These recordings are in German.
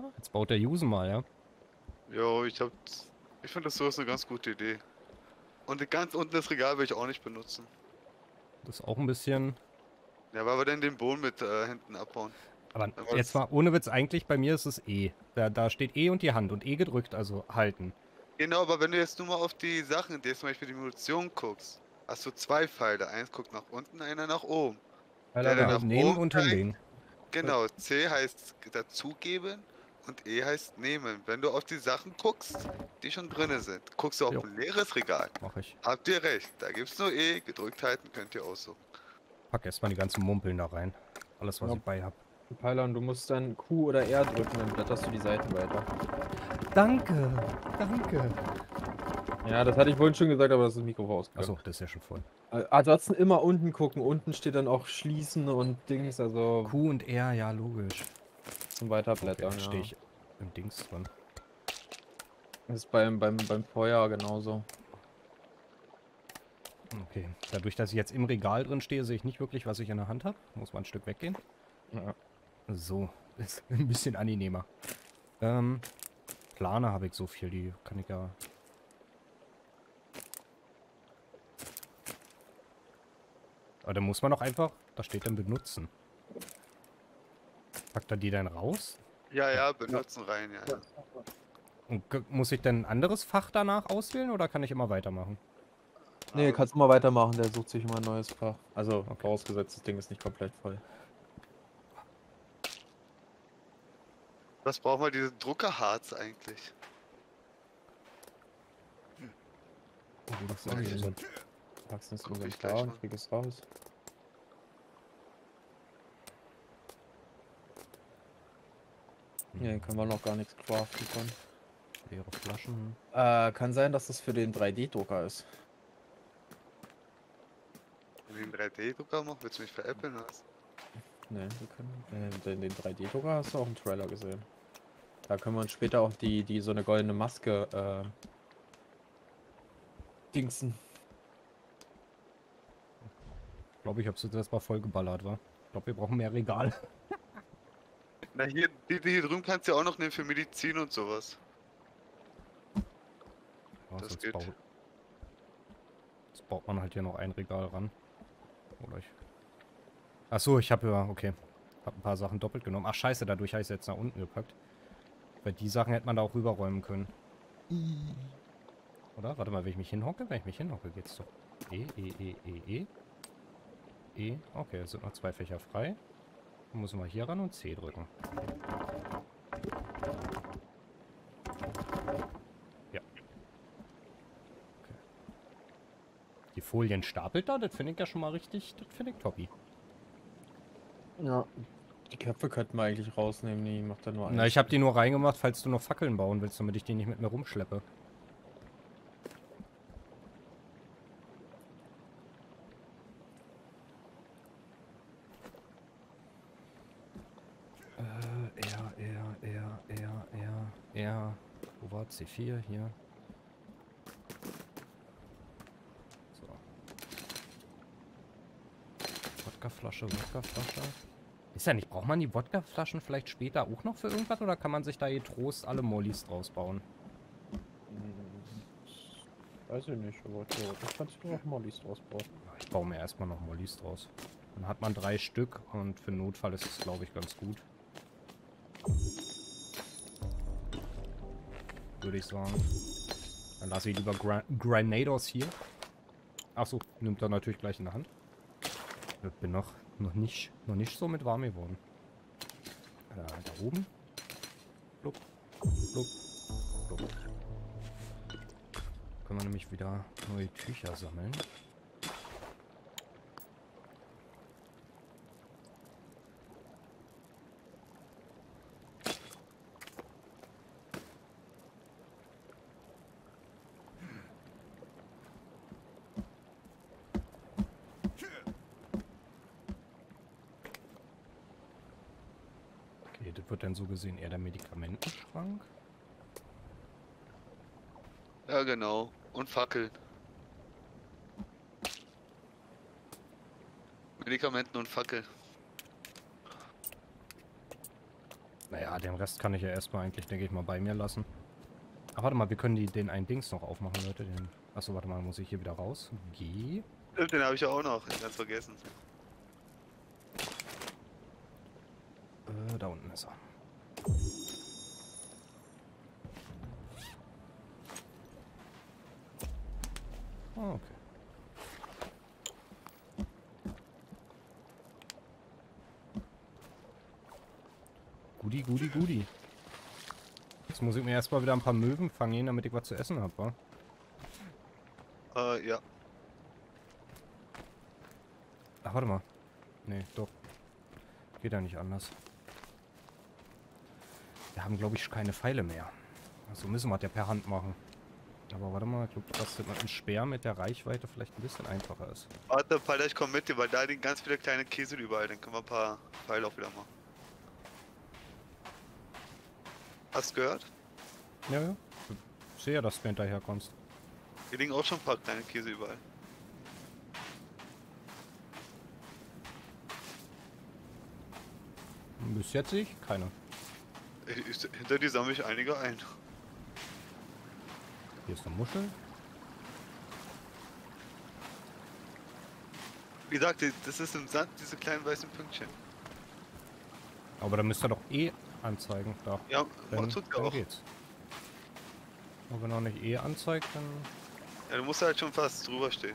Jetzt baut der Jusen mal, ja? Jo, ich finde das so ist eine ganz gute Idee. Und ganz unten das Regal will ich auch nicht benutzen. Das ist auch ein bisschen... Ja, weil wir denn den Boden mit hinten abbauen. Aber Dann war jetzt das, mal ohne Witz, eigentlich bei mir ist es E. Da steht E und die Hand und E gedrückt, also halten. genau, aber wenn du jetzt nur mal auf die Sachen, die zum Beispiel die Munition guckst, hast du zwei Pfeile. Eins guckt nach unten, einer nach oben. Pfeiler Der nach Ja, nach nehmen oben und zeigt, hinlegen. genau, C heißt dazugeben und E heißt nehmen. Wenn du auf die Sachen guckst, die schon drinne sind, guckst du auf Jo, ein leeres Regal. mach ich. Habt ihr recht, da gibt's nur E, gedrückt halten könnt ihr aussuchen. Pack erstmal die ganzen Mumpeln da rein. Alles, was Ja, ich bei hab. Pfeiler und du musst dann Q oder R drücken, dann blätterst du die Seiten weiter. Danke, danke. Ja, das hatte ich vorhin schon gesagt, aber das ist das Mikro ausgegangen. Achso, das ist ja schon voll. Ansonsten immer unten gucken. Unten steht dann auch Schließen und Dings, also Q und R, ja, logisch. zum Weiterblättern, Okay, stehe ja. ich im Dings dran. Das ist beim Feuer genauso. Okay, dadurch, dass ich jetzt im Regal drin stehe, sehe ich nicht wirklich, was ich in der Hand habe. Muss mal ein Stück weggehen. Ja. So, ist ein bisschen angenehmer. Plane habe ich so viel, die kann ich ja... Aber dann muss man doch einfach, da steht dann benutzen. Packt er die dann raus? Ja, ja, benutzen rein, ja, ja. Und muss ich dann ein anderes Fach danach auswählen oder kann ich immer weitermachen? Nee, kannst du mal weitermachen, der sucht sich immer ein neues Fach. Also, Okay. vorausgesetzt, das Ding ist nicht komplett voll. Was brauchen wir diese Druckerharz eigentlich? Oh, das ist Okay. irgendwie so. Packst das Guck nur ich ganz gleich klar mal. und krieg es raus. Nee, können wir noch gar nichts craften von. Leere Flaschen. Kann sein, dass das für den 3D-Drucker ist. Wenn ich einen 3D-Drucker mache, willst du mich veräppeln lassen? Nee, wir können. Den 3D-Drucker hast du auch im Trailer gesehen. Da können wir uns später auch die so eine goldene Maske dingsen. Ich glaube, ich habe es jetzt mal voll geballert, wa? Ich glaube, wir brauchen mehr Regal. Na hier, die hier drüben kannst du ja auch noch nehmen für Medizin und sowas. Ja, Das sonst geht. baut man halt hier noch ein Regal ran. Oder ich... Achso, ich habe ja... Okay. Hab ein paar Sachen doppelt genommen. Ach scheiße, dadurch habe ich es jetzt nach unten gepackt. Weil die Sachen hätte man da auch rüberräumen können. Oder? Warte mal, wenn ich mich hinhocke? Wenn ich mich hinhocke, geht's doch. E. Okay, es sind noch 2 Fächer frei. Dann müssen wir hier ran und C drücken. Ja. Okay. Die Folien stapelt da, das finde ich ja schon mal richtig, das finde ich toppi. Ja. Die Köpfe könnten wir eigentlich rausnehmen, die macht dann nur Na, ich habe die nur reingemacht, falls du noch Fackeln bauen willst, damit ich die nicht mit mir rumschleppe. R. Wo war C4? Hier. So. Wodkaflasche. Ist ja nicht, braucht man die Wodkaflaschen vielleicht später auch noch für irgendwas oder kann man sich da getrost alle Mollis draus bauen? Weiß ich nicht, aber theoretisch kannst du auch Mollys draus bauen. Ich baue mir erstmal noch Mollis draus. Dann hat man 3 Stück und für den Notfall ist es, glaube ich, ganz gut. Würde ich sagen. Dann lasse ich lieber Granados hier. Achso, nimmt er natürlich gleich in der Hand. Ich bin noch nicht so mit warm geworden. Da oben. Blub, blub, blub. Können wir nämlich wieder neue Tücher sammeln. Okay, das wird dann so gesehen eher der Medikamentenschrank. Ja, genau. Und Fackeln. Medikamenten und Fackel. Naja, den Rest kann ich ja erstmal eigentlich, denke ich mal, bei mir lassen. Ach, warte mal, wir können den einen Dings noch aufmachen, Leute. Achso, warte mal, muss ich hier wieder raus? Geh. Den habe ich ja auch noch, ganz vergessen. Da unten ist er. Ah, okay. Gudi, Gudi, Gudi. Jetzt muss ich mir erstmal wieder ein paar Möwen fangen, damit ich was zu essen habe, wa? Ja. Ach, warte mal. Nee, doch. Geht ja nicht anders. Wir haben, glaube ich, keine Pfeile mehr. Also müssen wir das ja per Hand machen. Aber warte mal, ich glaube, dass das ein Speer mit der Reichweite vielleicht ein bisschen einfacher ist. Warte, Palder, ich komm mit dir, weil da liegen ganz viele kleine Käse überall. Dann können wir ein paar Pfeile auch wieder machen. Hast du gehört? Ja, ja. Ich sehe ja, dass du hinterher kommst. Hier liegen auch schon ein paar kleine Käse überall. Bis jetzt sehe ich keine. Hinter dir sammle ich einige ein. Hier ist eine Muschel. Wie gesagt, das ist im Sand, diese kleinen weißen Pünktchen. Aber da müsste er doch eh anzeigen. Da. Ja, Dann, tut ja dann auch. geht's. Und wenn er nicht eh anzeigt, dann... Ja, du musst halt schon fast drüber stehen.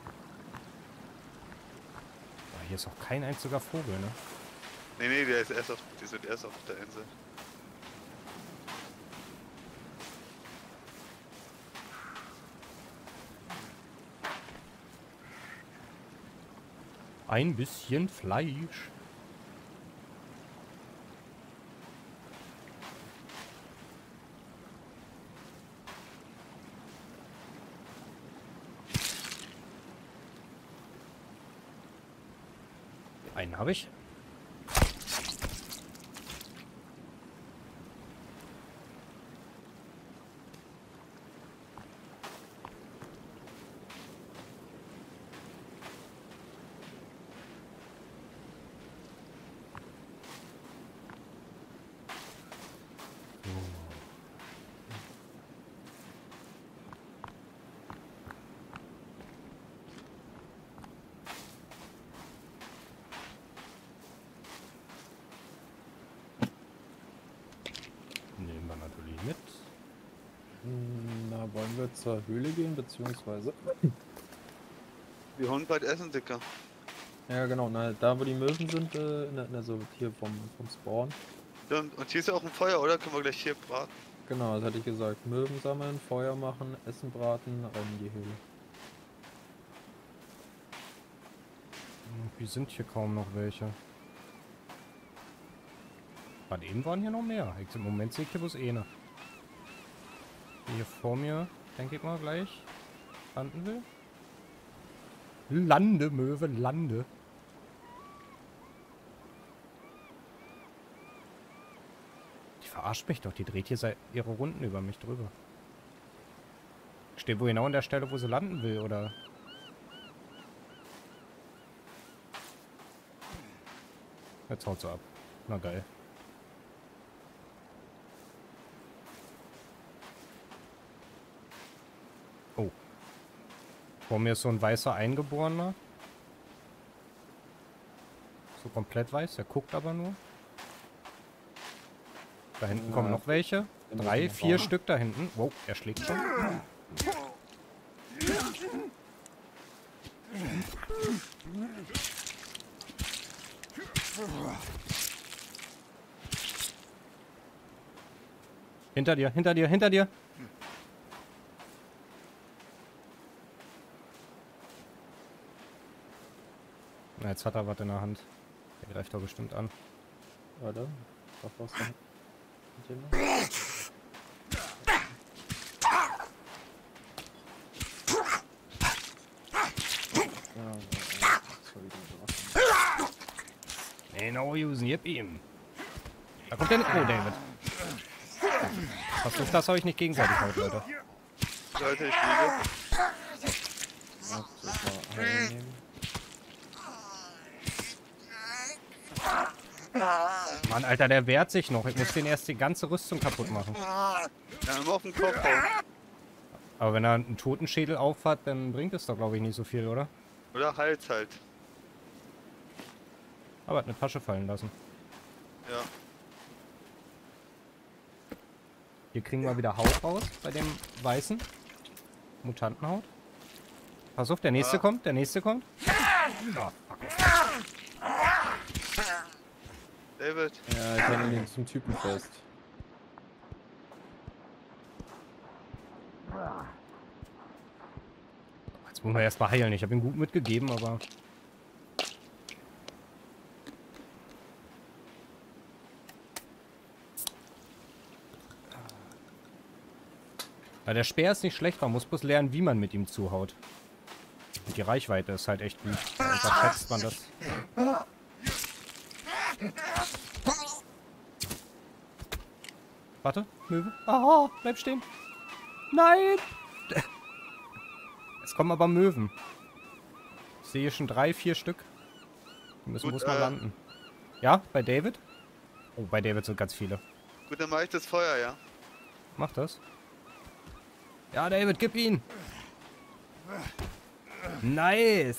Oh, hier ist auch kein einziger Vogel, ne? Nee, der ist erst auf, die sind erst auf der Insel. Ein bisschen Fleisch. Einen habe ich. Nehmen wir natürlich mit. Na, wollen wir zur Höhle gehen, beziehungsweise... Wir holen bald Essen, Dicker. Ja, genau, na, da wo die Möwen sind, also hier vom Spawn. Und hier ist ja auch ein Feuer, oder? Können wir gleich hier braten? Genau, das hatte ich gesagt. Möwen sammeln, Feuer machen, Essen braten, rein in die Höhle. Irgendwie sind hier kaum noch welche. Gerade eben waren hier noch mehr. Im Moment sehe ich hier bloß eine. Die hier vor mir, denke ich mal, gleich landen will. Lande, Möwe, lande. Die verarscht mich doch. Die dreht hier seit ihre Runden über mich drüber. Steht wohl genau an der Stelle, wo sie landen will, oder? Jetzt haut sie ab. Na geil. Oh. Vor mir ist so ein weißer Eingeborener. So komplett weiß. Der guckt aber nur. Da hinten kommen noch welche. 3, 4 Stück da hinten. Wow, er schlägt schon. Hinter dir, hinter dir, hinter dir. Na, jetzt hat er was in der Hand. Der greift doch bestimmt an. Warte, was da? Nee, no usen, gib ihm. Da kommt der nicht. Oh, David. Versucht das euch nicht gegenseitig heute, Leute. Leute, ich fliege. Mann, Alter, der wehrt sich noch. Ich muss den erst die ganze Rüstung kaputt machen. Ja, immer auf den Kopf hauen. Aber wenn er einen Totenschädel aufhat, dann bringt es doch, glaube ich, nicht so viel, oder? Oder Hals halt. Aber hat eine Tasche fallen lassen. Ja. Hier kriegen wir wieder Haut raus bei dem weißen. Mutantenhaut. Pass auf, der nächste kommt, der nächste kommt. Oh, David. Ja, ich halte ihn zum Typen fest. jetzt muss man erst mal heilen. Ich habe ihn gut mitgegeben, aber... Ja, der Speer ist nicht schlecht, man muss bloß lernen, wie man mit ihm zuhaut. Und die Reichweite ist halt echt gut. Da unterschätzt man das. Warte, Möwe. Ah, bleib stehen. Nein! Es kommen aber Möwen. Ich sehe schon 3, 4 Stück. Die müssen muss mal landen. Ja, bei David? Oh, bei David sind ganz viele. Gut, dann mache ich das Feuer, ja. Mach das. Ja, David, gib ihn! Nice!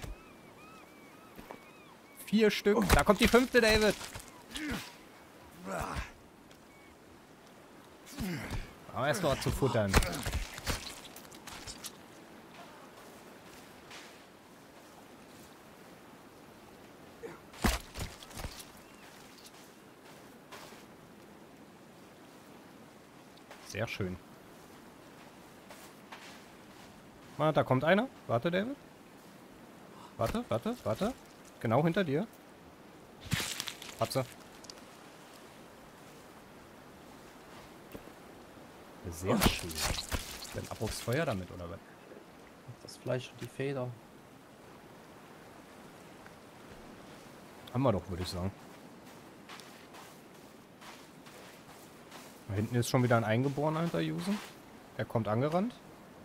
4 Stück. Da kommt die 5., David! Aber erst noch zu futtern. Sehr schön. Ah, da kommt einer. Warte, David. Warte, warte, warte. Genau hinter dir. Hab's. Sehr schön. Dann ab aufs Feuer damit, oder was? Das Fleisch und die Feder. Haben wir doch, würde ich sagen. Da hinten ist schon wieder ein Eingeborener hinter Jusen. Er kommt angerannt.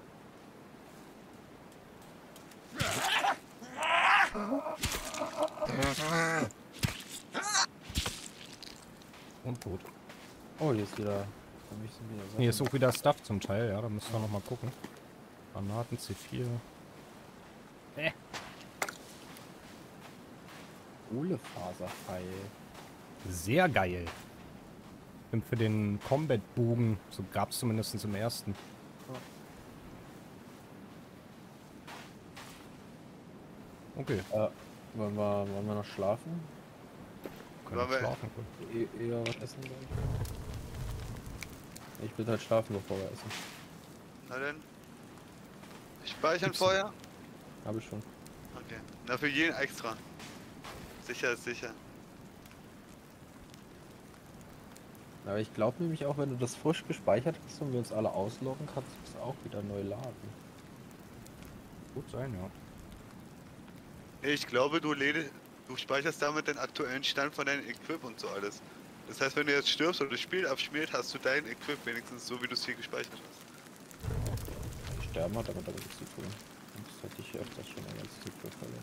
Und tot. Oh, hier ist wieder... Hier ist auch wieder Stuff zum Teil, ja, da müssen wir noch mal gucken. Granaten, C4. Kohlefaserpfeil. Sehr geil. Und für den Combat-Bogen, so gab es zumindest im ersten. Okay. Wollen wir noch schlafen? Können wir schlafen. Eher was essen wollen? Ich will halt schlafen, bevor wir essen. Na denn. Speichern Feuer? Habe ich schon. Okay. Na, für jeden extra. Sicher ist sicher. Aber ich glaube nämlich auch, wenn du das frisch gespeichert hast und wir uns alle ausloggen, kannst du es auch wieder neu laden. Gut sein, ja. Ich glaube, du speicherst damit den aktuellen Stand von deinem Equip und so alles. Das heißt, wenn du jetzt stirbst oder das Spiel abschmiert, hast du dein Equip wenigstens so, wie du es hier gespeichert hast. Sterben hat aber damit nichts zu tun. Das hätte ich öfters schon mal als Equip verloren.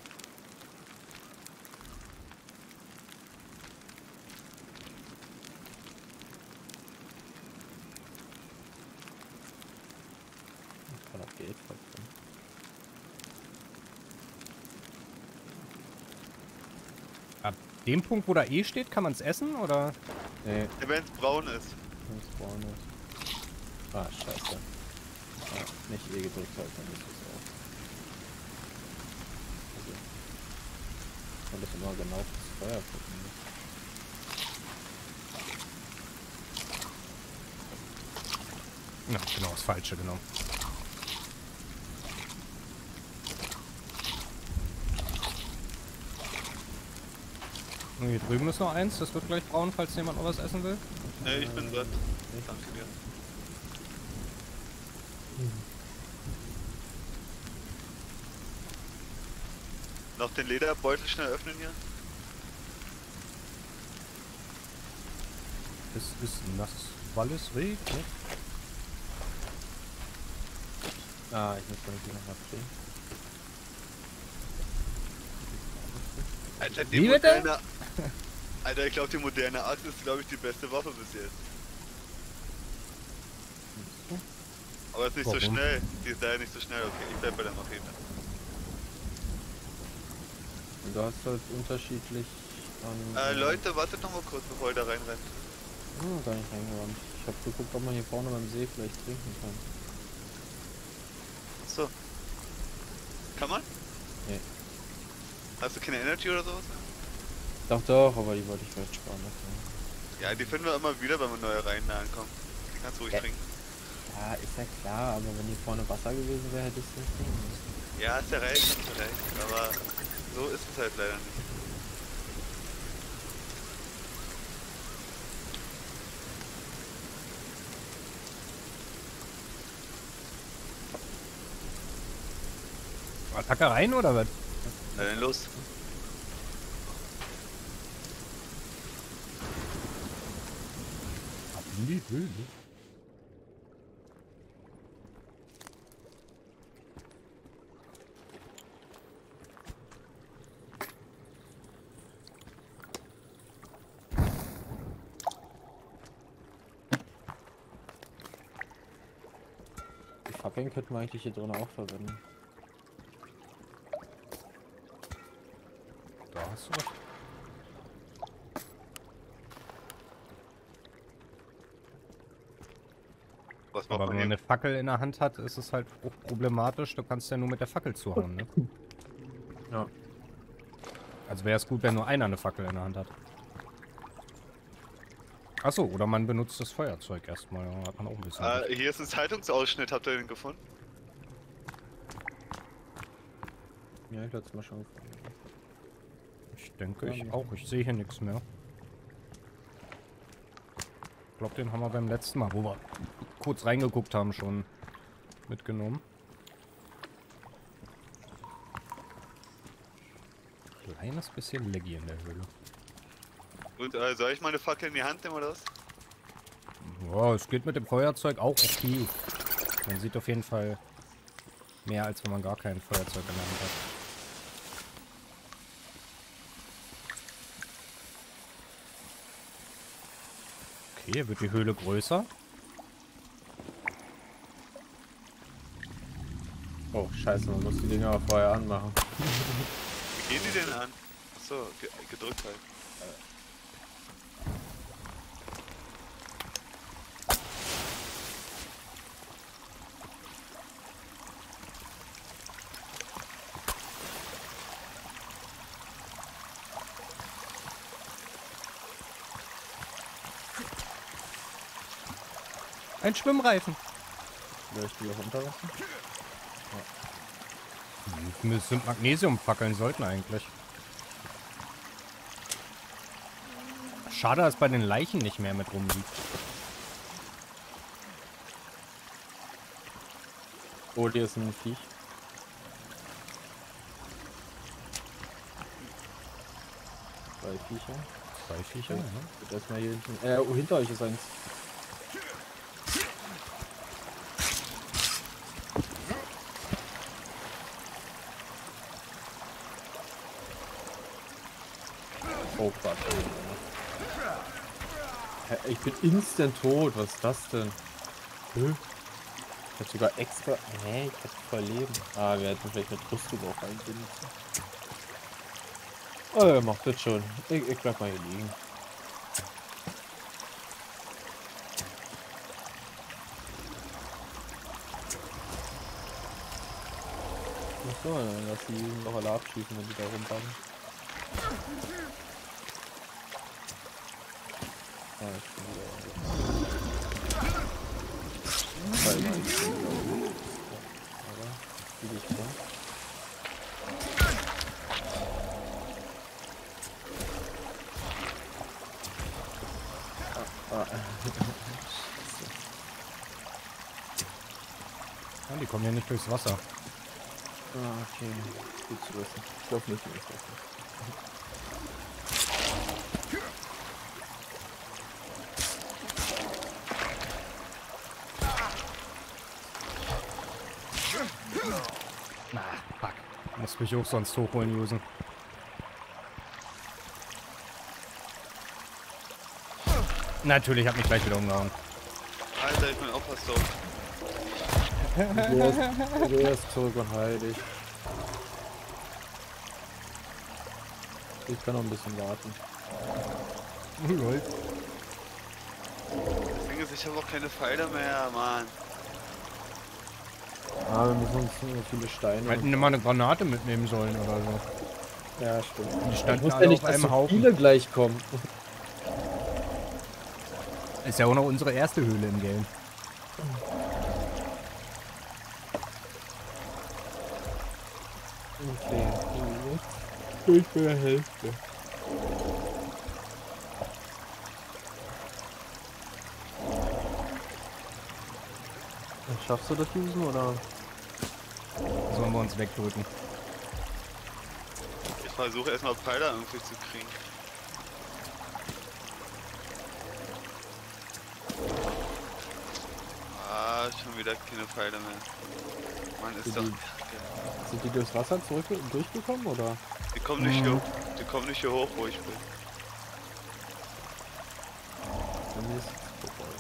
Ich kann auch Geld verdienen. Ab dem Punkt, wo da E steht, kann man es essen, oder? Nee, Wenn es braun ist. wenn es braun ist. Ah, scheiße. Ja, nicht E gedrückt halt, dann ist es auch. Also, man das immer genau fürs Feuer gucken muss. Ja, genau, das Falsche genommen. Und hier drüben ist noch eins, das wird gleich braun, falls jemand noch was essen will. Ne, ich bin satt. Danke dir. Noch den Lederbeutel schnell öffnen hier. Es ist nass, weil es regnet. Ah, ich muss irgendwie noch mal drehen. Alter, Wie bitte? Alter, ich glaube, die moderne Axt ist, glaube ich, die beste Waffe bis jetzt. Aber ist nicht so Warum? schnell. Die ist leider nicht so schnell. Okay, ich bleib bei der Machete. Und du hast halt unterschiedlich an... Leute, wartet noch mal kurz, bevor ihr da reinrennt. gar nicht reingerannt. Ich hab geguckt, ob man hier vorne beim See vielleicht trinken kann. Achso. Kann man? Nee. Hast du keine Energy oder sowas? Doch, doch, aber die wollte ich vielleicht sparen. Ja, die finden wir immer wieder, wenn wir neue Reihen ankommen. Die kannst du ruhig Ja. trinken. Ja, ist ja klar, aber wenn hier vorne Wasser gewesen wäre, hätte ich es nicht trinken müssen. Ja, ist ja recht, hast du recht. Aber so ist es halt leider nicht. Attacke rein oder was? Na dann los. Ab in die Höhle. Die Fackeln könnten wir eigentlich hier drin auch verwenden. Da hast du was. Was macht Aber man wenn man hier? eine Fackel in der Hand hat, ist es halt auch problematisch. Du kannst ja nur mit der Fackel zuhauen, ne? Ja. Also wäre es gut, wenn nur einer eine Fackel in der Hand hat. Achso, oder man benutzt das Feuerzeug erstmal. Dann hat man auch ein bisschen. Licht. Hier ist ein Zeitungsausschnitt, habt ihr den gefunden? Ja, ich hatte es mal schon gefunden. Ich denke, ich auch. Ich sehe hier nichts mehr. Ich glaube, den haben wir beim letzten Mal, wo wir kurz reingeguckt haben, schon mitgenommen. Kleines bisschen laggy in der Höhle. Und soll ich meine Fackel in die Hand nehmen oder was? Ja, es geht mit dem Feuerzeug auch okay. Man sieht auf jeden Fall mehr, als wenn man gar kein Feuerzeug in der Hand hat. Okay, wird die Höhle größer. Oh, scheiße, man muss die Dinger auch vorher anmachen. Wie gehen die denn an? Achso, gedrückt halt. Ein Schwimmreifen. Soll ich die auch unterlassen? Das sind Magnesiumfackeln, sollten eigentlich. Schade, dass bei den Leichen nicht mehr mit rumliegt. Oh, hier ist ein Viech. Zwei Viecher. Zwei Viecher, Okay. ja. Wird erstmal hier hinten. Oh, hinter euch ist eins. Oh Gott. Hä, ich bin instant tot. Was ist das denn? Ich hab sogar extra. Hä, ich hab voll Leben. Ah, wir hätten vielleicht mit Rüstung auch einbinden müssen. Oh, er macht das schon. Ich bleib mal hier liegen. Achso, dann lass die noch alle abschießen, wenn die da rumbauen. Ah, ich bin wieder. Aber, wie ich vor. Ja, die kommen ja nicht durchs Wasser. Ah, okay. Gut zu wissen. Ich glaube nicht, ich glaube nicht. Fuck. Muss mich auch sonst hochholen, Jusen. Natürlich, hat mich gleich wieder umgehauen. Alter, ich bin auch fast tot. Du erst zurück und heil dich. Ich kann noch ein bisschen warten. Lol. Das Ding ist, ich habe auch keine Pfeile mehr, Mann. Ah, wir müssen uns nur viele Steine. Wir hätten immer eine Granate mitnehmen sollen oder so. Ja, stimmt. Die Ich standen wusste alle ja nicht, auf dass einem so Haufen. viele gleich kommen. Ist ja auch noch unsere erste Höhle im Game. Okay. Ich bin der Hälfte. Schaffst du das Düsen oder? Sollen wir uns wegdrücken? Ich versuche erstmal Pfeile irgendwie zu kriegen. Ah, schon wieder keine Pfeile mehr. Mann, ist doch... Sind die durchs Wasser durchgekommen oder? Die kommen nicht hier, die kommen nicht hier hoch, wo ich bin. Bei mir ist es vorbei.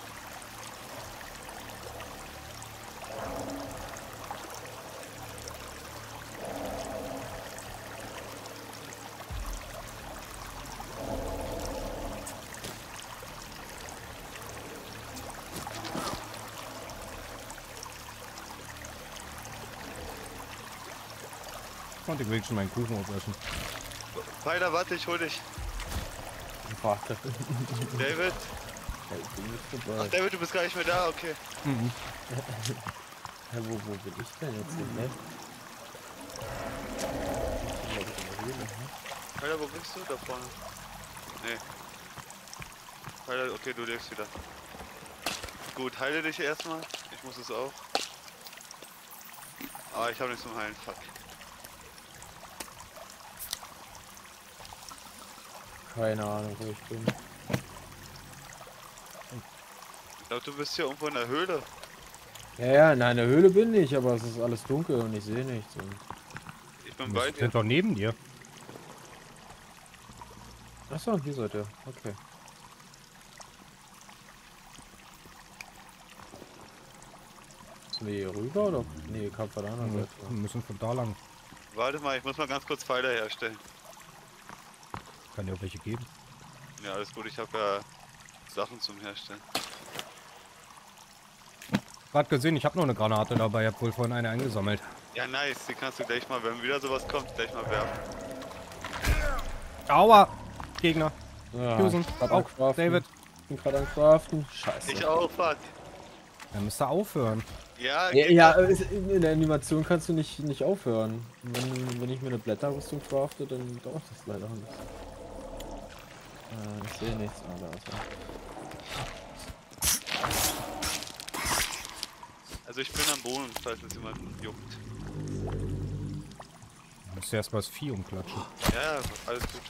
Und ich will schon meinen Kuchen aufessen. Pfeiler, warte, ich hol dich. Warte. David? Ja, ich bin nicht Ach, vorbei. David, du bist gar nicht mehr da, okay. Mhm. Ja, wo bin ich denn jetzt hin, ne? Ich bin, glaub ich, in der Höhle, ne? Pfeiler, wo bist du? Da vorne. Nee. Pfeiler, okay, du lebst wieder. Gut, heile dich erstmal. Ich muss es auch. Ah, ich habe nichts zum Heilen, fuck. Keine Ahnung, wo ich bin. Ich glaube, du bist hier irgendwo in der Höhle. Ja, in einer Höhle bin ich, aber es ist alles dunkel und ich sehe nichts. Und Ich bin Wir bei dir. sind doch neben dir. achso, hier seid ihr. Okay. Müssen wir hier rüber oder? Nee, Kampf an der anderen Wir Seite. müssen von da lang. Warte mal, ich muss mal ganz kurz Pfeile herstellen. Kann ja auch welche geben. Ja, alles gut, ich habe ja Sachen zum Herstellen. Gerade gesehen, ich habe noch eine Granate dabei. Ich habe wohl vorhin eine eingesammelt. Ja, nice, die kannst du gleich mal, wenn wieder sowas kommt, gleich mal werfen. Aua! Gegner. Ja, Susan, ich bin grad auch am Craften. David. Ich bin gerade am Craften. Scheiße. Ich auch, fuck. Dann müsst ihr aufhören. Ja, Ja, geht ja, doch. in der Animation kannst du nicht aufhören. Wenn ich mir eine Blätterrüstung crafte, dann dauert das leider nicht. Ich sehe nichts. Ah, da ist er. Also ich bin am Boden, falls es jemanden juckt. Du musst erst mal das Vieh umklatschen. Ja, alles gut.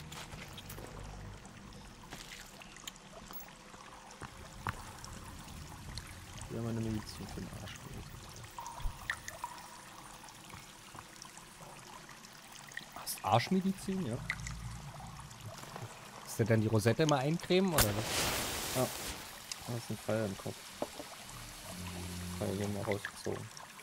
Ja, meine Medizin für den Arsch. Hast Arschmedizin, ja? Ist der denn die Rosette immer eincremen oder was? Ja. Da ist ein Pfeil im Kopf. Pfeil den mal rausgezogen.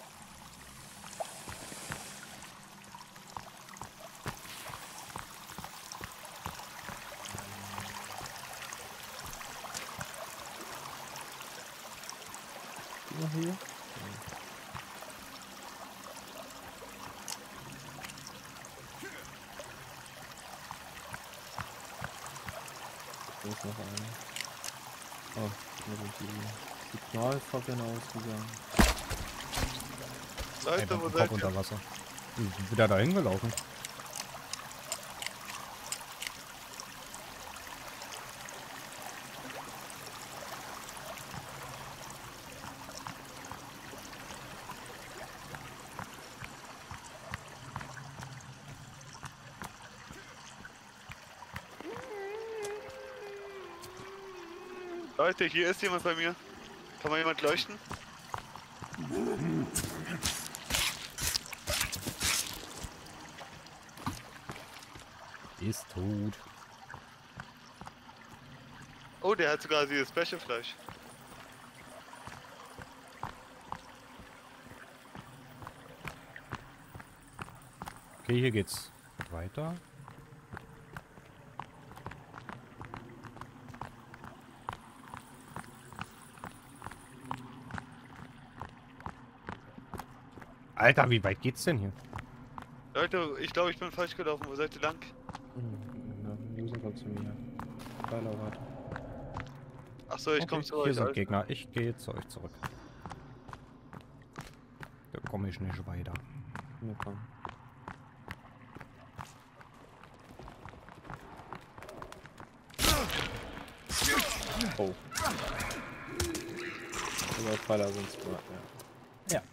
Die noch hier? Da ist noch eine. Oh, da sind die Signalfackeln ausgegangen. Leute, Einfach wo den seid Kopf ihr? unter Wasser. Wieder dahin gelaufen. Leute, hier ist jemand bei mir. Kann mal jemand leuchten? Ist tot. Oh, der hat sogar dieses Special-Fleisch. Okay, hier geht's weiter. Alter, wie weit geht's denn hier? Leute, ich glaube, ich bin falsch gelaufen. Wo seid ihr lang? User kommt zu mir. Pfeilerwart. Achso, ich Okay, komme zu hier euch. sind alles Gegner. Ich gehe zu euch zurück. Da komme ich nicht weiter. Ja, komm. Oh. Aber Pfeiler sind smart, ja. Ja.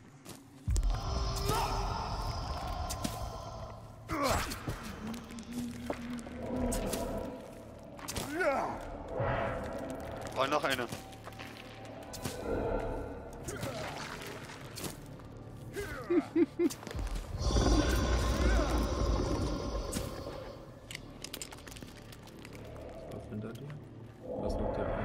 Oh, noch eine. Was hinter dir? Was noch der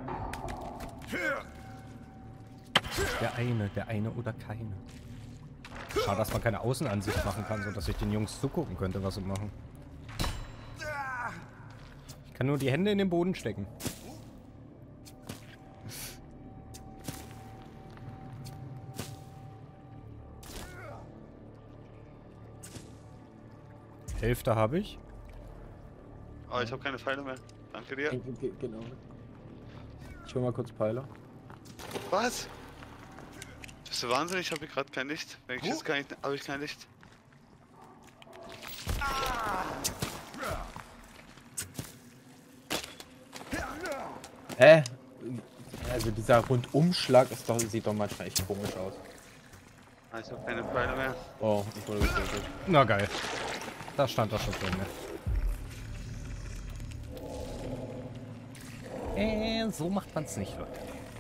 eine? Der eine oder keine. Schade, dass man keine Außenansicht machen kann, sodass ich den Jungs zugucken könnte, was sie machen. Ich kann nur die Hände in den Boden stecken. Hälfte habe ich. Oh, ich habe keine Pfeile mehr. Danke dir. Genau. Ich hol mal kurz Pfeiler. Was? Bist du wahnsinnig? Ich habe hier gerade kein Licht. Wenn ich das kann, habe ich kein Licht. Hä? Also dieser Rundumschlag ist doch, sieht doch manchmal echt komisch aus. Ah, ich habe keine Pfeile mehr. Oh, ich wurde getötet. Na geil. Da stand das schon drin. So macht man's nicht, Leute.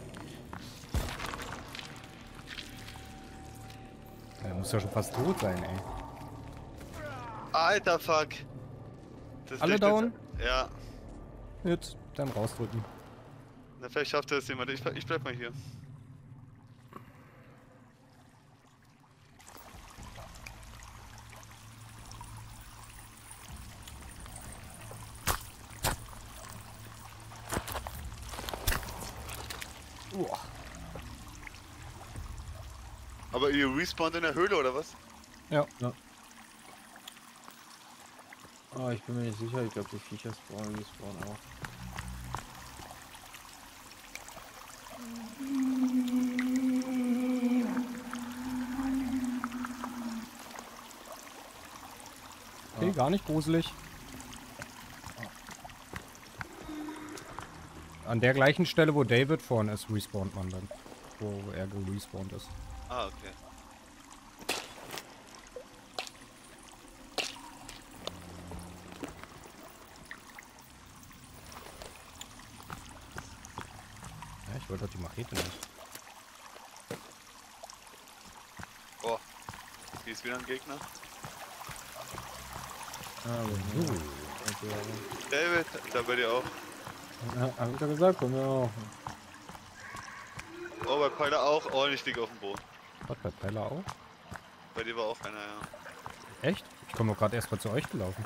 Er muss ja schon fast tot sein, ey. Alter, fuck. Das Alle Licht down? Jetzt, ja. Jetzt, dann rausdrücken. Na, vielleicht schafft das jemand. Ich bleib mal hier. Uah. Aber ihr respawnt in der Höhle oder was? Ja. Oh, ich bin mir nicht sicher. Ich glaube, die Viecher spawnen auch. Okay, gar nicht gruselig. An der gleichen Stelle, wo David vorhin ist, respawnt man dann. Wo er gerespawnt ist. Ah, okay. Ja, ich wollte doch die Machete nehmen. Oh. Hier ist wieder ein Gegner. Ah, So. David, da bei dir auch. Hab ich doch gesagt, komm ja auch. Oh, bei Pfeiler auch. Oh, ich liege auf dem Boden. Was, bei Pella auch? Bei dir war auch einer, ja. Echt? Ich komme gerade erst mal zu euch gelaufen.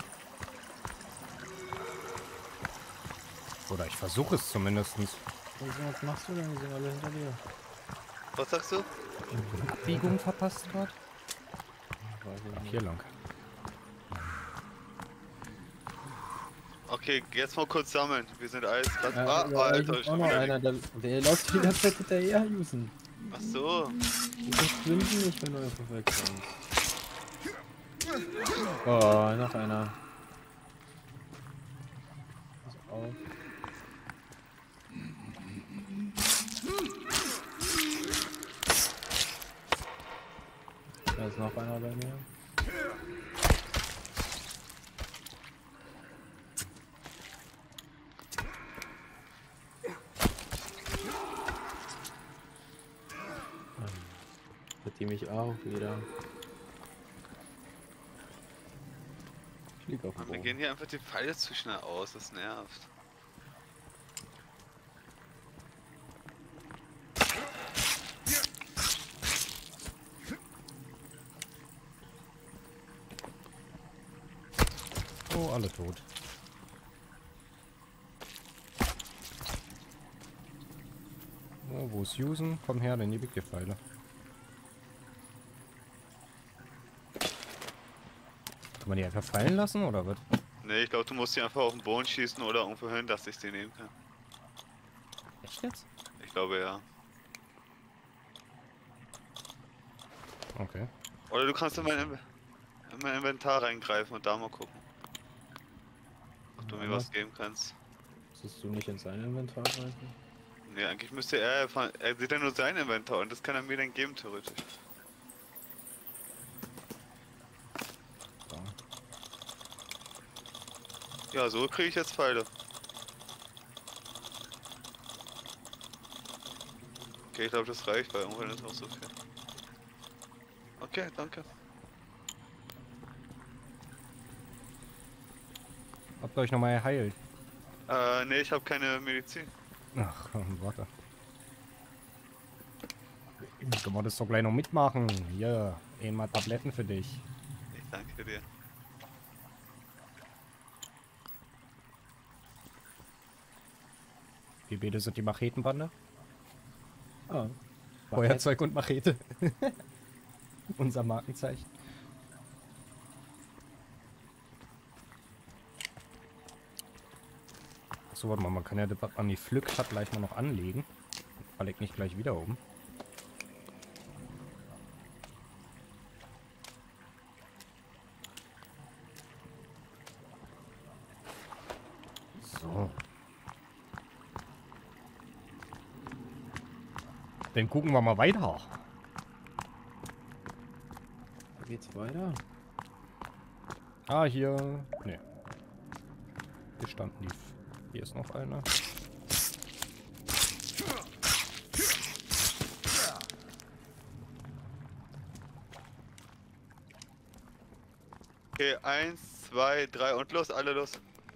Oder ich versuche es zumindest. Was machst du denn? Die sind alle hinter dir. Was sagst du? Abbiegung verpasst gerade? Weiß ich nicht. Hier lang. Okay, jetzt mal kurz sammeln. Wir sind alles. Ja, Alter, ich ich auch noch einer, der läuft die ganze Zeit hinterher, Jusen. Ach so. Die verschwinden nicht, wenn du einfach wegkommst. Oh, noch einer. Pass auf. Da ist noch einer bei mir. Hat die mich auch wieder. Ich lieg auf dem Mann, wir Boden. gehen hier einfach die Pfeile zu schnell aus. Das nervt. Oh, alle tot. Oh, wo ist Usen? Komm her, dann die Big Pfeile. Kann man die einfach fallen lassen oder was? Ne, ich glaube, du musst die einfach auf den Boden schießen oder irgendwo hin, dass ich die nehmen kann. Echt jetzt? Ich glaube ja. Okay. Oder du kannst in mein Inventar reingreifen und da mal gucken. Ob du mir Ja. was geben kannst. Musstest du nicht in sein Inventar greifen? Ne, eigentlich müsste er sieht ja nur sein Inventar und das kann er mir dann geben, theoretisch. So. Ja, so kriege ich jetzt Pfeile. Okay, ich glaube, das reicht, weil irgendwann ist noch so viel. Okay, danke. Habt ihr euch nochmal geheilt? Ne, ich habe keine Medizin. Ach, warte. Du wolltest doch gleich noch mitmachen. Hier, einmal Tabletten für dich. Ich danke dir. Wie beide sind die Machetenbande? Ah. Feuerzeug und Machete. Unser Markenzeichen. Achso, warte mal, man kann ja das, was man die pflückt hat, gleich mal noch anlegen. Fall ich nicht gleich wieder um. So. Dann gucken wir mal weiter. Da geht's weiter. Ah, hier. Ne. Hier standen die. Hier ist noch einer. Okay, 1, 2, 3 und los, alle los.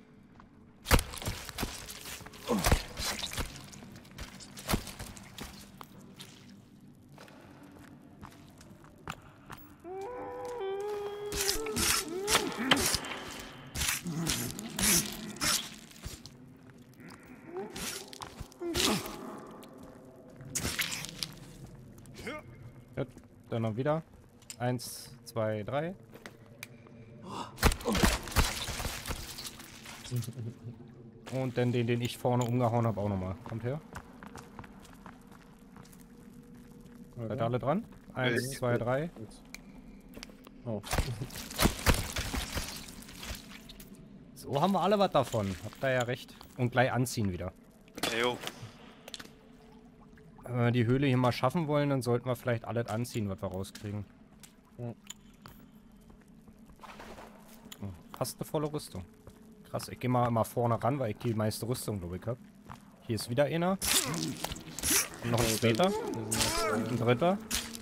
Gut, dann noch wieder. 1, 2, 3. Und dann den ich vorne umgehauen habe, auch nochmal. Kommt her. Seid ihr alle dran? 1, 2, 3. Oh. So haben wir alle was davon. Habt ihr ja recht. Und gleich anziehen wieder. Hey, jo. Wenn wir die Höhle hier mal schaffen wollen, dann sollten wir vielleicht alles anziehen, was wir rauskriegen. Ja. Oh, fast eine volle Rüstung. Krass, ich gehe mal vorne ran, weil ich die meiste Rüstung, glaube ich, habe. Hier ist wieder einer. Und noch ein zweiter. Ein dritter.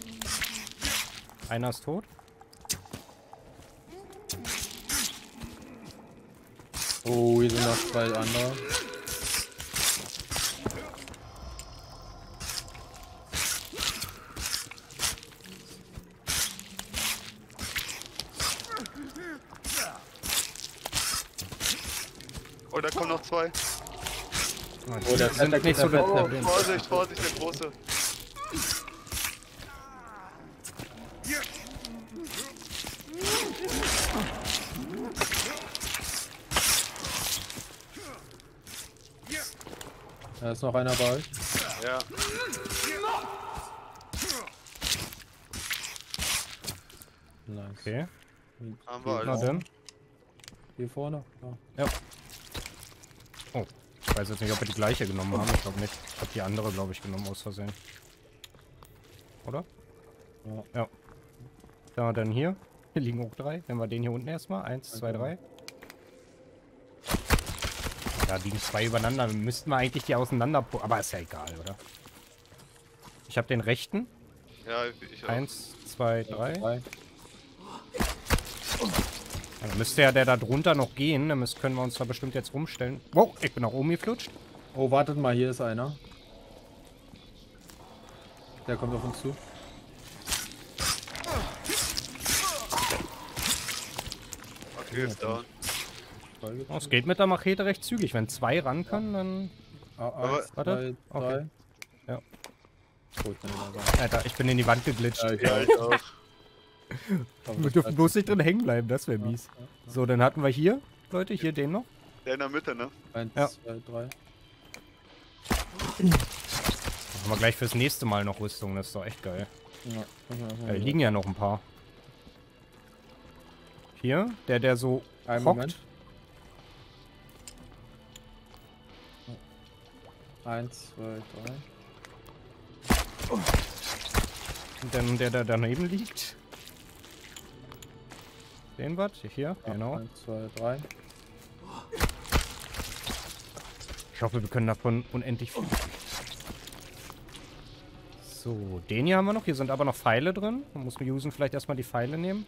Einer ist tot. Oh, hier sind noch 2 andere. Oh, da kommen noch 2. Oh, der sind nicht so das Oh, Problem. Vorsicht, Vorsicht, der Große. Da ist noch einer bei euch. Ja. Nice. Okay. Haben wir Na alles. dann. Hier vorne. Ja. Ja. Oh. Ich weiß jetzt nicht, ob wir die gleiche genommen haben. Ich glaube nicht. Ich habe die andere, glaube ich, genommen aus Versehen. Oder? Ja. Ja. Ja, dann hier. Hier liegen auch 3. Nehmen wir den hier unten erstmal. 1, 2, 3. Da liegen 2 übereinander. Dann müssten wir eigentlich die auseinander... Aber ist ja egal, oder? Ich habe den rechten. Ja, ich auch. 1, 2, 3. 3. Ja, dann müsste ja der da drunter noch gehen. Dann können wir uns da bestimmt jetzt rumstellen. Wow, ich bin nach oben geflutscht. Oh, wartet mal, hier ist einer. Der kommt auf uns zu. Okay, ist down. voll. Oh, es geht mit der Machete recht zügig. Wenn 2 ran können, dann... Eins, warte. zwei, Okay. drei. Ja. Gut, dann wieder Alter, ich bin in die Wand geglitscht. Ja, ich auch. Wir dürfen bloß nicht drin hängen bleiben, das wäre mies. So, dann hatten wir hier, Leute, hier den noch. Der in der Mitte, ne? 1, Ja. 2, 3. Machen wir gleich fürs nächste Mal noch Rüstung, das ist doch echt geil. Ja. Da liegen ja noch ein paar. Hier, der so Einen hockt. Moment. 1, 2, 3. Und dann der daneben liegt. Den was? Hier, genau. 1, 2, 3. Ich hoffe, wir können davon unendlich viel. So, den hier haben wir noch. Hier sind aber noch Pfeile drin. Man muss mit Usen vielleicht erstmal die Pfeile nehmen.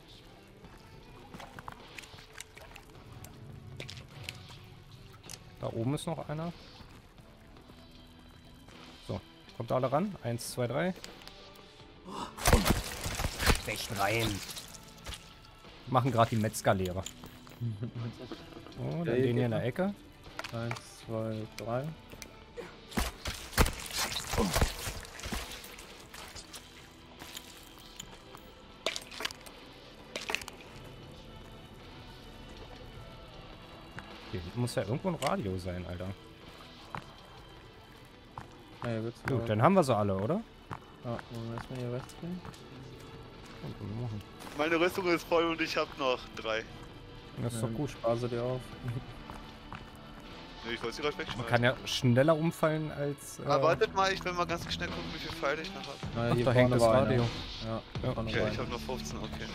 Da oben ist noch einer. So, kommt alle ran. 1, 2, 3. Stecht rein. Machen gerade die Metzgerlehrer. Oh, dann den hier in der Ecke. 1, 2, 3. Hier muss ja irgendwo ein Radio sein, Alter. Ja, wird's Gut, dann haben wir sie alle, oder? Ja, wollen wir erstmal hier rechts gehen? Meine Rüstung ist voll und ich habe noch 3. Das ist doch gut. Spase dir auf. Nee, ich wollte sie gleich Man wegschmeißen. kann ja schneller umfallen als... Ah, wartet mal, ich will mal ganz schnell gucken, wie viel Pfeile ich noch habe. Na, Ach, hier da hängt vorne das war Radio. einer. Ja, Ja. vorne Okay, war ich einer. habe noch 15, okay.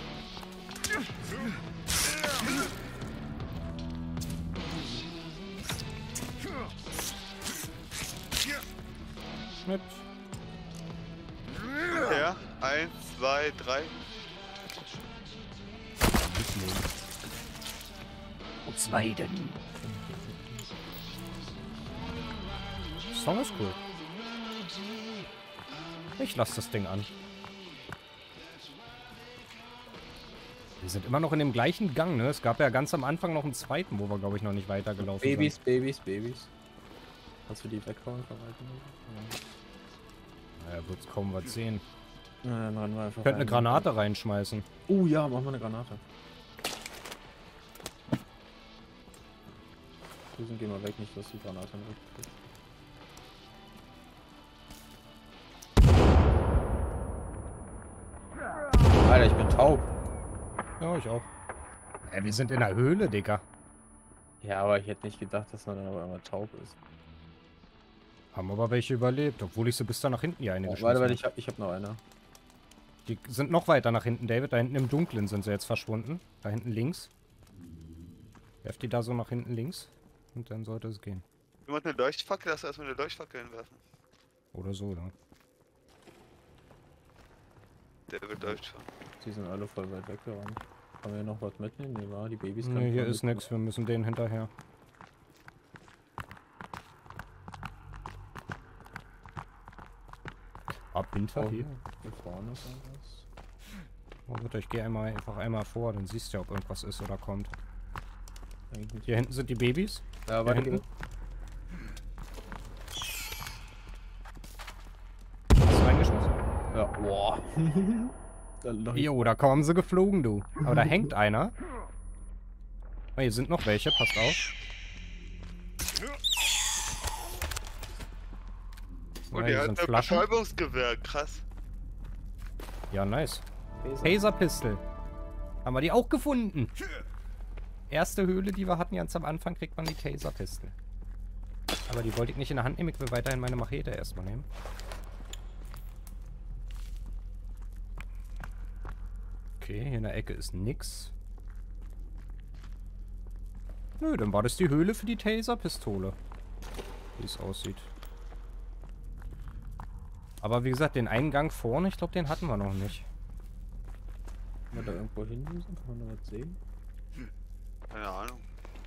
Schnitt. Ja, 1, 2, 3. Und 2 denn. Song ist cool. Ich lasse das Ding an. Wir sind immer noch in dem gleichen Gang, ne? Es gab ja ganz am Anfang noch einen zweiten, wo wir, glaube ich, noch nicht weitergelaufen Babys, sind. Babys. Kannst du die weghauen, verwalten? Naja, wird's kaum was sehen. Ja, dann rennen wir einfach Ich könnte eine rein. Granate reinschmeißen. Ja, machen wir eine Granate. Susan, geh mal weg, nicht, dass die Granate wegkriegt. Alter, ich bin taub. Ja, ich auch. Wir sind in der Höhle, Digga. Ja, aber ich hätte nicht gedacht, dass man dann aber immer taub ist. Haben aber welche überlebt, obwohl ich sie bis da nach hinten die eine Oh, geschmissen warte, habe. ich hab noch eine. Die sind noch weiter nach hinten, David. Da hinten im Dunkeln sind sie jetzt verschwunden. Da hinten links. Werft die da so nach hinten links. Und dann sollte es gehen. Jemand eine Leuchtfackel? Lass erstmal eine Leuchtfackel hinwerfen. Oder so, ja. Der wird Leuchtfackel. Die sind alle voll weit weggerannt. Kann man hier noch was mitnehmen? Nee, war die Babys kann Nee, ich hier mal ist mitnehmen. nix. Wir müssen denen hinterher. Ab hinterher. Hier vorne ist irgendwas. Oh, bitte, ich gehe einfach einmal vor, dann siehst du ja, ob irgendwas ist oder kommt. Eigentlich nicht. Hier hinten sind die Babys. Ja, Hier warte, hinten. Hast du reingeschmissen? Ja, boah. Dann noch Jo, da kommen sie geflogen, du. Aber da hängt einer. Oh, hier sind noch welche, passt auf. Und Ja, die hier hat sind ein Flaschen. Betäubungsgewehr, krass. Ja, nice. Taser-Pistol. Haben wir die auch gefunden. Erste Höhle, die wir hatten, ganz am Anfang, kriegt man die Taser-Pistol. Aber die wollte ich nicht in der Hand nehmen. Ich will weiterhin meine Machete erstmal nehmen. Okay, hier in der Ecke ist nix. Nö, dann war das die Höhle für die Taser-Pistole. Wie es aussieht. Aber wie gesagt, den Eingang vorne, ich glaube, den hatten wir noch nicht. Kann man da irgendwo hinlösen? Kann man da was sehen? Keine Ahnung.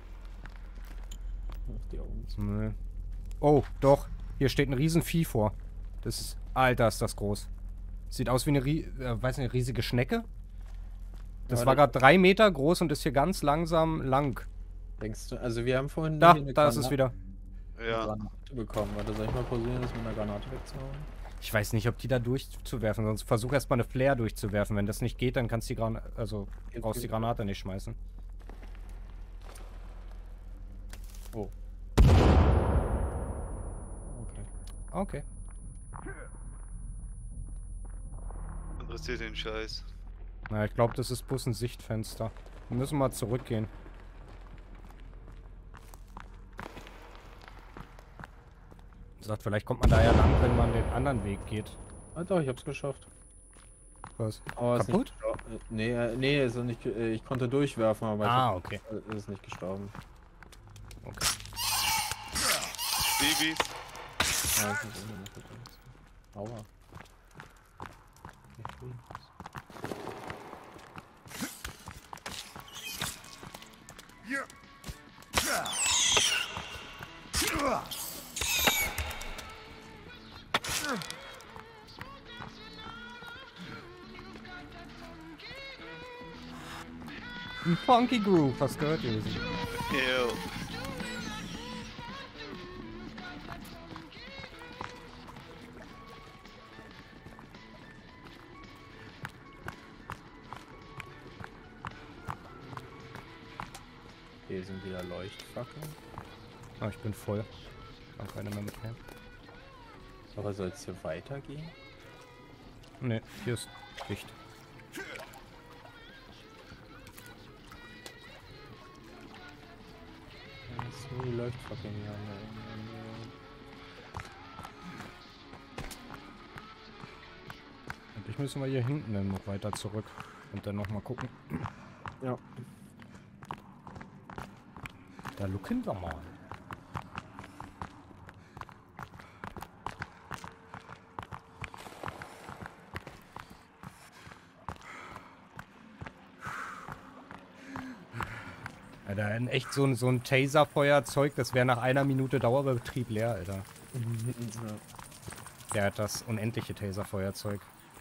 Auf die Augen zu. Nö. Oh, doch. Hier steht ein Riesenvieh vor. Das ist... Alter, ist das groß. Sieht aus wie eine, weiß nicht, riesige Schnecke. Das Ja, war das- gerade 3 Meter groß und ist hier ganz langsam lang. Denkst du, also wir haben vorhin Da, hier eine da ist es wieder. Ja. Granate bekommen. Warte, soll ich mal probieren, das mit einer Granate wegzuhauen? Ich weiß nicht, ob die da durchzuwerfen, sonst versuch erstmal eine Flare durchzuwerfen. Wenn das nicht geht, dann kannst du die Granate, also brauchst die Granate nicht schmeißen. Oh. Okay. Okay. Interessiert den Scheiß. Na, ich glaube, das ist bloß ein Sichtfenster. Wir müssen mal zurückgehen. Ich sag, vielleicht kommt man da ja lang, wenn man den anderen Weg geht. Ah doch, ich hab's geschafft. Was? Aber ist Kaputt? nicht nee, ist er nicht. Ich konnte durchwerfen, aber Ah, okay. es ist nicht gestorben. Okay. Babys. Ja, das ist immer noch gut. Aua. Nicht gut. Ein Funky Groove, was gehört ihr? Ew. Hier sind wieder Leuchtfackeln. Ah, ich bin voll. Kann keiner mehr mitnehmen. Aber soll es hier weitergehen? Ne, hier ist dicht. Das ist nur die Leuchtfackeln hier. Eigentlich müssen wir hier hinten dann noch weiter zurück. Und dann nochmal gucken. Ja. Da looken wir mal. Alter, in echt so ein Taser-Feuerzeug, das wäre nach einer Minute Dauerbetrieb leer, Alter. Ja. Der hat das unendliche Taser-Feuerzeug.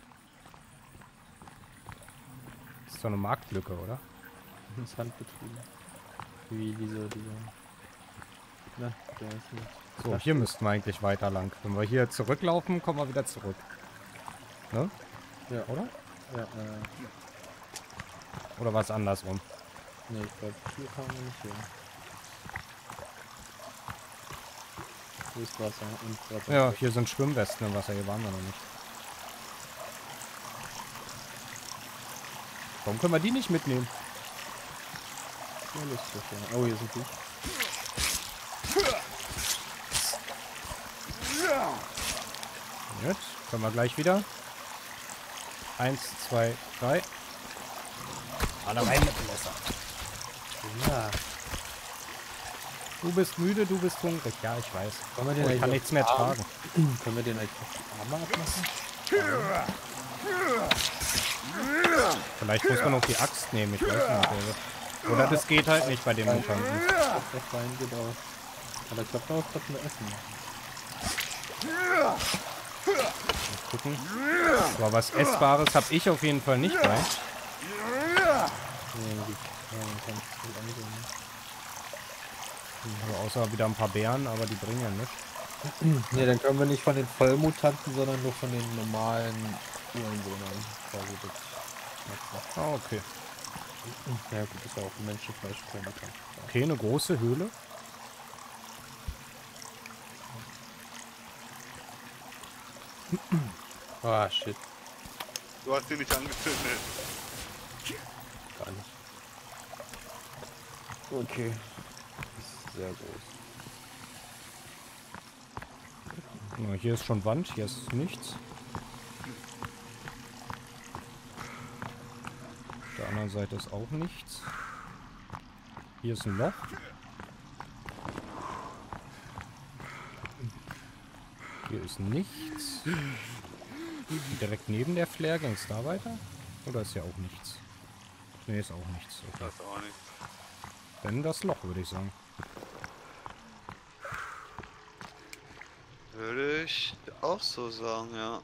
Das ist doch eine Marktlücke, oder? Das ist handbetrieben. Wie diese. Na, der ist nicht. So, hier müssten wir eigentlich weiter lang. Wenn wir hier zurücklaufen, kommen wir wieder zurück. Ne? Ja, Oder? ja, Oder war es andersrum? ne, ich glaube, hier kann man nicht hin. Hier ist Wasser und Wasser. Ja, hier sind Schwimmwesten im Wasser, hier waren wir noch nicht. Warum können wir die nicht mitnehmen? Ja, lustig, ja. Oh, hier sind die. Jetzt können wir gleich wieder. 1, 2, 3. Alle rein mit dem Messer. Ja. Du bist müde, du bist hungrig. Ja, ich weiß. Können wir den Oh, ich eigentlich kann auf nichts mehr Arm- tragen. Können wir den eigentlich auf die Arme abmachen? Vielleicht muss man noch die Axt nehmen, ich weiß nicht. Oder das geht halt nicht bei den Mutanten. Der Feind geht aus. Aber ich glaube, darauf könnten wir essen. Mal gucken. Aber was Essbares habe ich auf jeden Fall nicht bei. Nee, man kann es gut ansehen. Also außer wieder ein paar Beeren, aber die bringen ja nichts. Ne, dann können wir nicht von den Vollmutanten, sondern nur von den normalen Ureinwohnern quasi das schmecken. Ah, okay. Ja gut, ist ja auch Menschenfleisch Vollmutant. Okay, eine große Höhle. Ah, shit. Du hast ihn nicht angezündet. Gar nicht. Okay. Ist sehr groß. Na, hier ist schon Wand, hier ist nichts. Auf der anderen Seite ist auch nichts. Hier ist ein Loch. Hier ist nichts. Direkt neben der Flare ging es da weiter? Oder ist ja auch nichts? Ne, ist auch nichts. Okay. Das ist auch nicht. Dann das Loch, würde ich sagen. Würde ich auch so sagen, ja.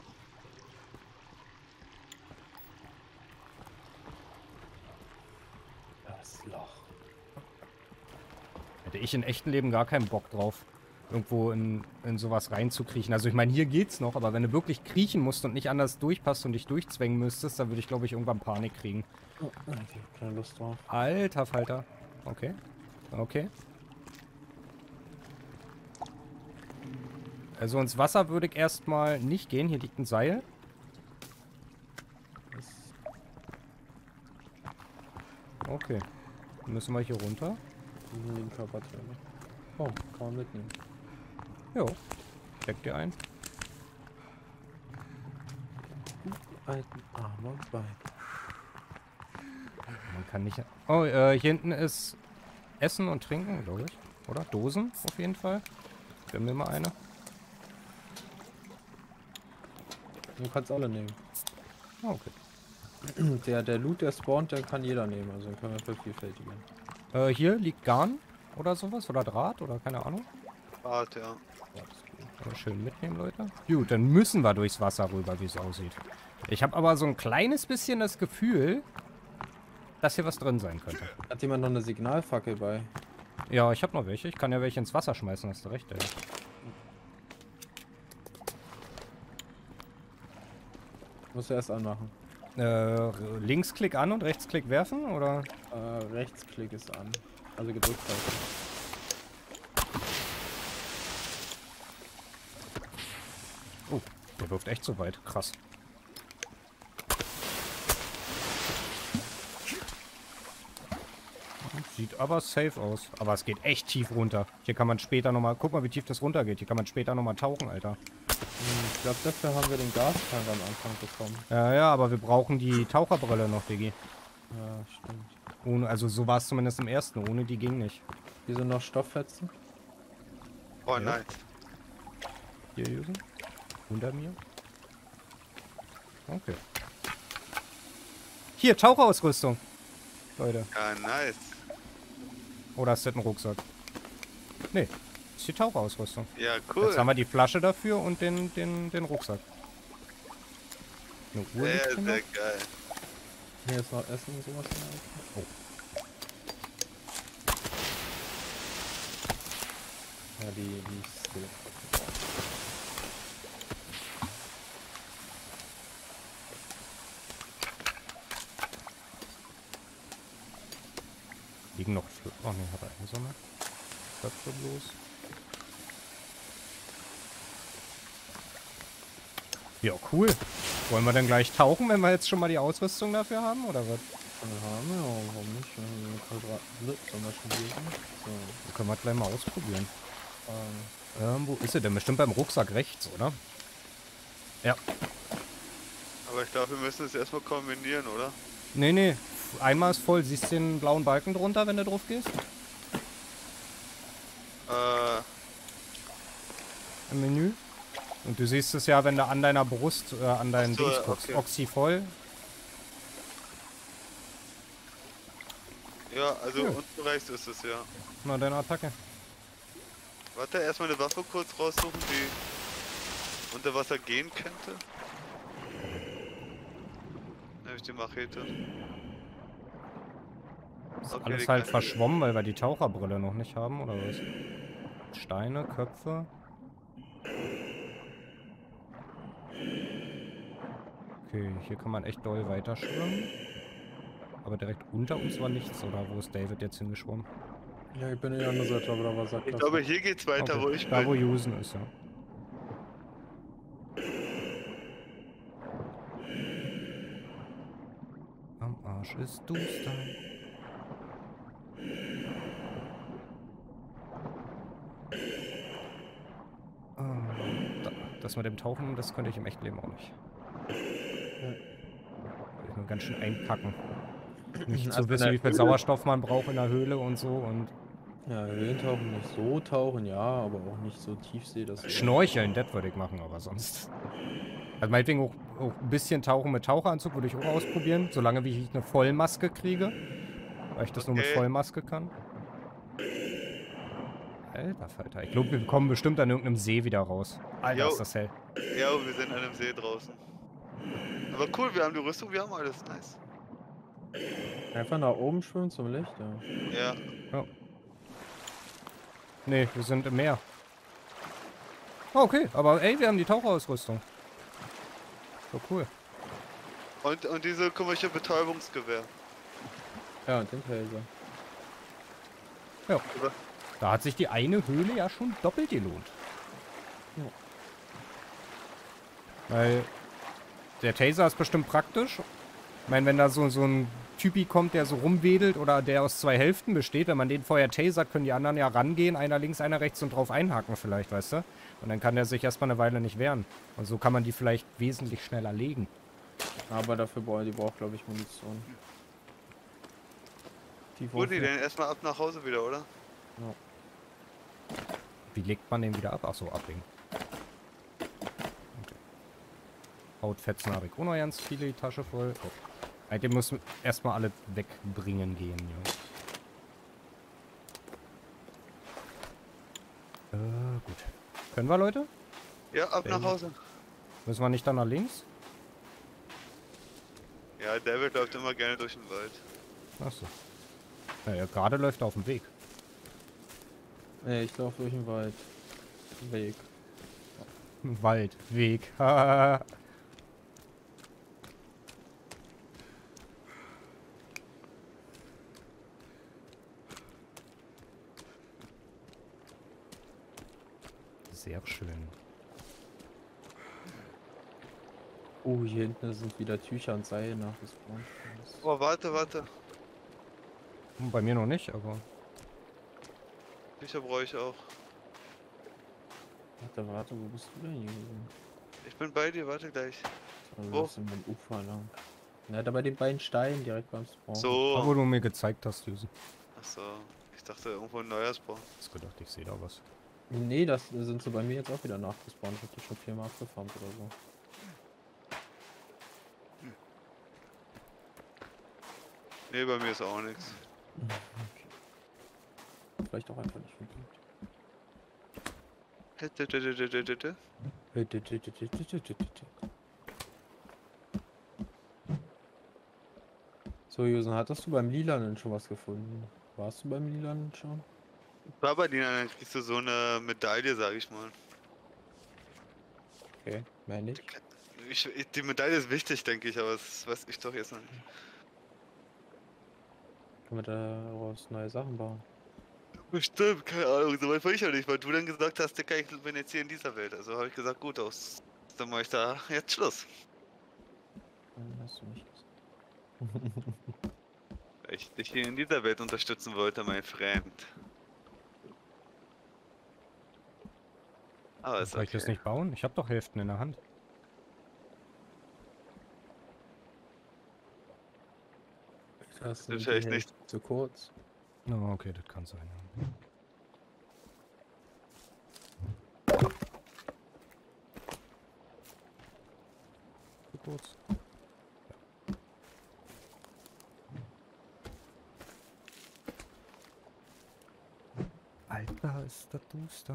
Das Loch. Hätte ich in echten Leben gar keinen Bock drauf, irgendwo in sowas reinzukriechen. Also ich meine, hier geht's noch, aber wenn du wirklich kriechen musst und nicht anders durchpasst und dich durchzwängen müsstest, dann würde ich, glaube ich, irgendwann Panik kriegen. Oh, ich hab keine Lust drauf. Alter Falter. Okay. Okay. Also ins Wasser würde ich erstmal nicht gehen. Hier liegt ein Seil. Okay. Dann müssen wir hier runter. Den Körperteile. Oh, kann man mitnehmen. Jo. Steck dir ein. Alten Arm und Bein. Man kann nicht... Oh, hier hinten ist Essen und Trinken, glaube ich. Oder? Dosen auf jeden Fall. Gib mir mal eine. Du kannst alle nehmen. Ah, okay. Der Loot, der spawnt, den kann jeder nehmen. Also den können wir vervielfältigen. Hier liegt Garn oder sowas. Oder Draht oder keine Ahnung. Bart, ja. Ja, das geht. Aber schön mitnehmen, Leute. Gut, dann müssen wir durchs Wasser rüber, wie es aussieht. Ich habe aber so ein kleines bisschen das Gefühl, dass hier was drin sein könnte. Hat jemand noch eine Signalfackel bei? Ja, ich habe noch welche. Ich kann ja welche ins Wasser schmeißen, hast du recht, ey. Musst du erst anmachen. Linksklick an und Rechtsklick werfen, oder? Rechtsklick ist an. Also gedrückt halten. Oh, der wirft echt so weit. Krass. Sieht aber safe aus. Aber es geht echt tief runter. Hier kann man später nochmal... Guck mal, wie tief das runtergeht. Hier kann man später nochmal tauchen, Alter. Ich glaube, dafür haben wir den Gastank am Anfang bekommen. Ja, ja, aber wir brauchen die Taucherbrille noch, Diggi. Ja, stimmt. Ohne, also so war es zumindest im ersten. Ohne die ging nicht. Hier sind noch Stofffetzen. Oh, Ja. nice. Hier, Jusen. Unter mir. Okay. Hier, Taucherausrüstung. Leute. Ja, nice. Oder ist das ein Rucksack? Nee, das ist die Taucherausrüstung. Ja, cool. Jetzt haben wir die Flasche dafür und den Rucksack. Eine Uhr liegt Sehr, hier sehr noch. geil. Hier ist noch Essen und sowas. Oh. Ja, die Skill. Liegen noch... Oh ne, hat er eine Sonne. Köpfe bloß. Ja, cool. Wollen wir dann gleich tauchen, wenn wir jetzt schon mal die Ausrüstung dafür haben, oder was? Haben wir, warum nicht? Sollen wir schon lesen? So, Dann können wir gleich mal ausprobieren. Wo ist er denn? Bestimmt beim Rucksack rechts, oder? Ja. Aber ich glaube, wir müssen es erstmal kombinieren, oder? Nee, nee. Einmal ist voll. Siehst du den blauen Balken drunter, wenn du drauf gehst? Im Menü. Und du siehst es ja, wenn du an deiner Brust, an deinen Ach so, Dings guckst. okay. Oxy voll. Ja, also Ja. unten rechts ist es, ja. Na, deine Attacke. Warte, erstmal eine Waffe kurz raussuchen, die unter Wasser gehen könnte. Dann habe ich die Machete. Ist Okay, alles die halt kann- verschwommen, weil wir die Taucherbrille noch nicht haben, oder was? Steine, Köpfe. Okay, hier kann man echt doll weiterschwimmen. Aber direkt unter uns war nichts, oder wo ist David jetzt hingeschwommen? Ja, ich bin in die andere Seite, aber da war Sack. Ich glaube, hier geht's weiter, Okay, wo ich da wo bin. Jusen ist, ja. Am Arsch ist duster. Ah, das mit dem Tauchen, das könnte ich im Echtleben auch nicht. Würde ich nur ganz schön einpacken. Nicht Also zu wissen, in wie der viel Höhle- Sauerstoff man braucht in der Höhle und so und Ja, Höhlentauchen nicht so tauchen, ja, aber auch nicht so Tiefsee, dass wir- Schnorcheln, das würde ich machen, aber sonst. Also meinetwegen auch ein bisschen Tauchen mit Taucheranzug würde ich auch ausprobieren, solange wie ich eine Vollmaske kriege. Weil ich das nur mit Okay. Vollmaske kann. Alter Falter, ich glaube, wir kommen bestimmt an irgendeinem See wieder raus. Alter, Jo. ist das hell. Ja, wir sind an einem See draußen. Aber cool, wir haben die Rüstung, wir haben alles. Nice. Einfach nach oben schwimmen zum Licht, ja. Ja. Ja. Nee, wir sind im Meer. Oh, okay, aber ey, wir haben die Taucherausrüstung. So cool. Und diese komische Betäubungsgewehr. Ja, und den Taser. Ja. Da hat sich die eine Höhle ja schon doppelt gelohnt. Ja. Weil der Taser ist bestimmt praktisch. Ich meine, wenn da so ein Typi kommt, der so rumwedelt oder der aus 2 Hälften besteht, wenn man den vorher tasert, können die anderen ja rangehen, einer links, einer rechts und drauf einhaken vielleicht, weißt du? Und dann kann der sich erstmal eine Weile nicht wehren. Und so kann man die vielleicht wesentlich schneller legen. Aber dafür braucht glaube ich, Munition. Die Wo die denn erstmal ab nach Hause wieder, oder? Ja. Wie legt man den wieder ab? Achso, ablegen. Okay. Hautfetzen habe ich auch noch ganz viele, die Tasche voll. Oh. Eigentlich muss erstmal alle wegbringen gehen, ja. Gut. Können wir, Leute? Ja, ab nach Hause. Müssen wir nicht dann nach links? Ja, David läuft immer gerne durch den Wald. Achso. Ja, gerade läuft er auf dem Weg. Nee, ich laufe durch den Wald. Weg. Wald, Weg. Haha. Sehr schön. Oh, hier hinten sind wieder Tücher und Seile nachgespawnt. Oh, warte. Bei mir noch nicht, aber... Bücher brauche ich auch. Warte, wo bist du denn hier gewesen? Ich bin bei dir, warte gleich. Also, Wo? das sind beim Ufer lang. Na, da bei den beiden Steinen direkt beim Spawn. Da, wo So. du mir gezeigt hast, Düse. Achso. Ich dachte irgendwo ein Neujahrsbau. Ich hab gedacht, ich sehe da was. Nee, das sind so bei mir jetzt auch wieder nachgespawnt. Ich hab die schon 4-mal abgefarmt oder so. Nee, bei mir ist auch nichts. Vielleicht auch einfach nicht verdient. So, Josen, hattest du beim Lilanen schon was gefunden? Warst du beim Lilanen schon? War bei denen, dann kriegst du so eine Medaille, sag ich mal. Okay, mehr nicht. Die Medaille ist wichtig, denke ich, aber das weiß ich doch jetzt noch nicht. Können wir daraus neue Sachen bauen? Bestimmt, keine Ahnung, so weit war ich ja nicht, weil du dann gesagt hast, Digga, ich bin jetzt hier in dieser Welt. Also habe ich gesagt, gut aus. Dann mache ich da jetzt Schluss. Hast du nicht gesagt. Weil ich dich hier in dieser Welt unterstützen wollte, mein Freund. Aber ist Soll ich das okay. nicht bauen? Ich habe doch Hälften in der Hand. Das ist vielleicht nicht. zu kurz. Oh, okay, das kann sein. Ja. Zu kurz. Alter, ist das duster.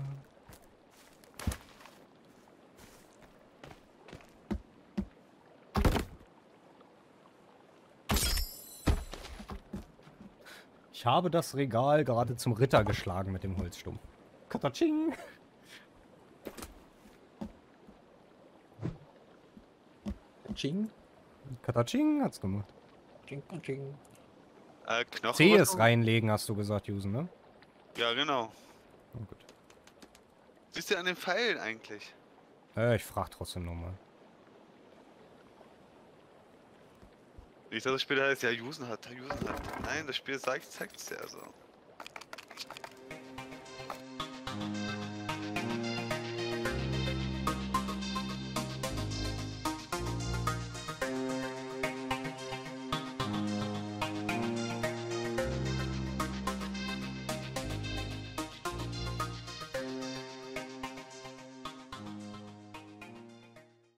Ich habe das Regal gerade zum Ritter geschlagen mit dem Holzstumpf. Kataching! Ching. Kataching hat's gemacht. Ching, ching. Knochen. Zähes reinlegen, hast du gesagt, Jusen, ne? Ja, genau. Oh, gut. Siehst du an den Pfeilen eigentlich? Ich frag trotzdem nochmal. Nicht, dass das Spiel heißt, ja, Jusen hat. Nein, das Spiel zeigt es ja so.